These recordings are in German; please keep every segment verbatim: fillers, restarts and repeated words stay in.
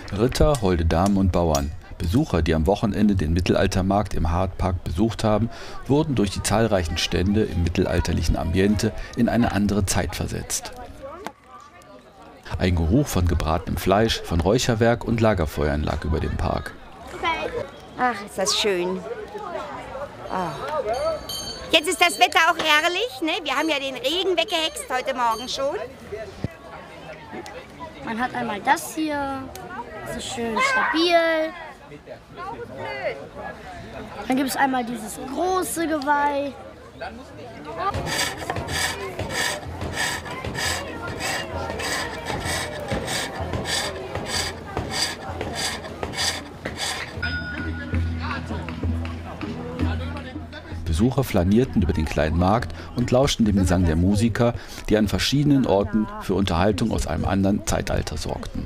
Ritter, holde Damen und Bauern. Besucher, die am Wochenende den Mittelaltermarkt im Hardpark besucht haben, wurden durch die zahlreichen Stände im mittelalterlichen Ambiente in eine andere Zeit versetzt. Ein Geruch von gebratenem Fleisch, von Räucherwerk und Lagerfeuern lag über dem Park. Ach, ist das schön. Oh. Jetzt ist das Wetter auch herrlich, ne? Wir haben ja den Regen weggehext heute Morgen schon. Man hat einmal das hier, das ist schön stabil. Dann gibt es einmal dieses große Geweih. Besucher flanierten über den kleinen Markt und lauschten dem Gesang der Musiker, die an verschiedenen Orten für Unterhaltung aus einem anderen Zeitalter sorgten.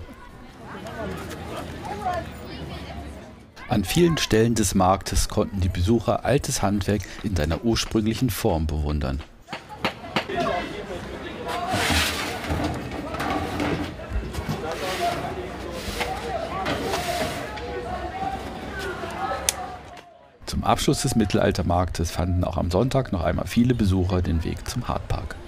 An vielen Stellen des Marktes konnten die Besucher altes Handwerk in seiner ursprünglichen Form bewundern. Zum Abschluss des Mittelaltermarktes fanden auch am Sonntag noch einmal viele Besucher den Weg zum Hardpark.